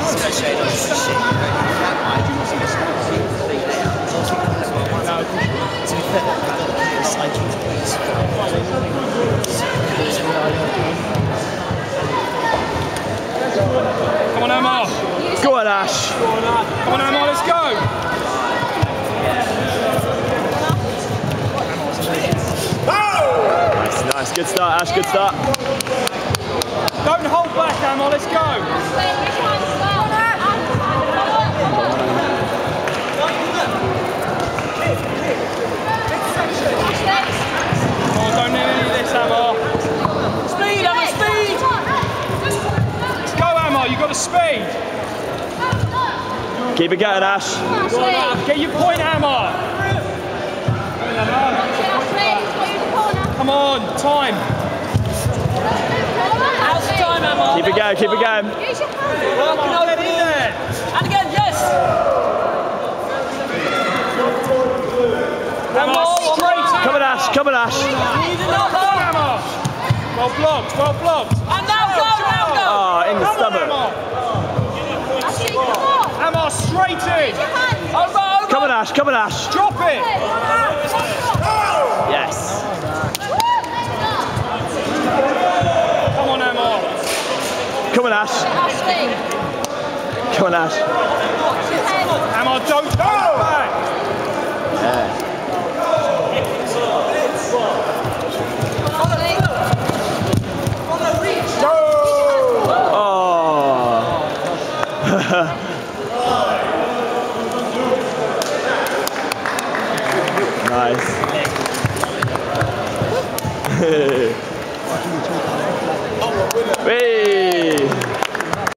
Come on, Emma. Go on, Ash. Come on, Emma, let's go. Nice, nice. Good start, Ash. Good start. Don't hold back, Emma, let's go. Oh, don't need any of this, Emma. Speed, Emma, speed. Let's go, Emma, you've got the speed. Keep it going, Ash. Go on, Emma. Get your point, Emma. Come on, time. How's the time, Emma? Keep it going, keep it going. Well, get in there. And again, yes. Emma, straight in. Come on, Ash. Come on, Ash. Go, Emma. Well blocked, well blocked. And now go, now go. Oh, in the Come on, stomach. Emma. Emma, straight in. Over, over. Come on, Ash. Come on, Ash. Drop it. Yes. Come on, Emma. Come on, Ash. Come on, Ash. Emma, don't go back. Yeah. Nice. Hey.